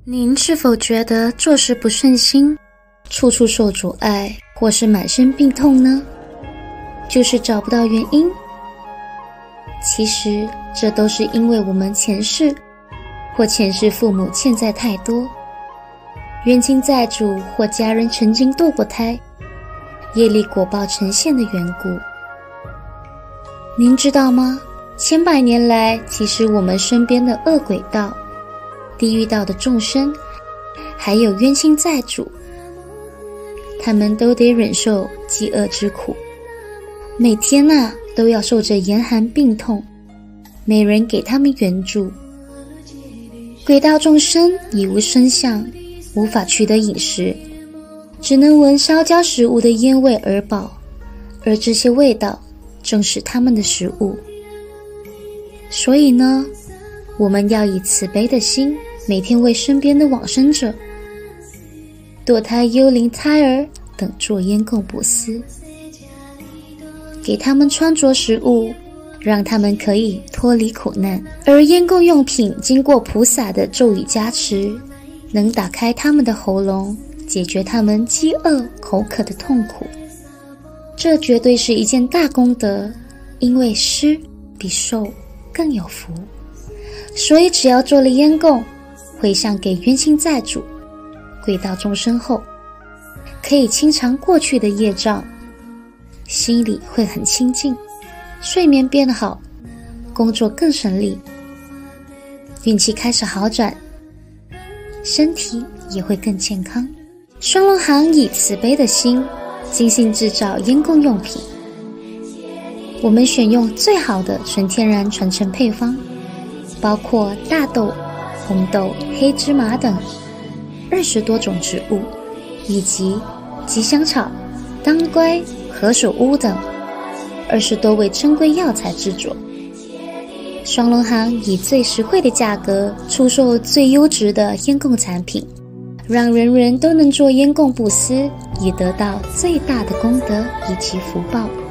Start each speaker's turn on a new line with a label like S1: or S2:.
S1: 您是否觉得做事不顺心，处处受阻碍，或是满身病痛呢？就是找不到原因。其实这都是因为我们前世或前世父母欠债太多，冤亲债主或家人曾经堕过胎，业力果报呈现的缘故。您知道吗？千百年来，其实我们身边的恶鬼道、地狱道的众生，还有冤亲债主，他们都得忍受饥饿之苦，每天都要受着严寒病痛，没人给他们援助。鬼道众生已无声相，无法取得饮食，只能闻烧焦食物的烟味而饱，而这些味道正是他们的食物。所以呢，我们要以慈悲的心，每天为身边的往生者、堕胎幽灵胎儿等做烟供布施，给他们穿着食物，让他们可以脱离苦难。而烟供用品经过菩萨的咒语加持，能打开他们的喉咙，解决他们饥饿口渴的痛苦。这绝对是一件大功德，因为施比受更有福。所以只要做了烟供，回向给冤亲债主、鬼道众生后，可以清偿过去的业障，心里会很清净，睡眠变好，工作更顺利，运气开始好转，身体也会更健康。双龙行以慈悲的心，精心制造烟供用品，我们选用最好的纯天然传承配方，包括大豆、红豆、黑芝麻等20多种植物，以及吉祥草、当归、何首乌等20多味珍贵药材制作。双龙行以最实惠的价格出售最优质的烟供产品，让人人都能做烟供布施，以得到最大的功德以及福报。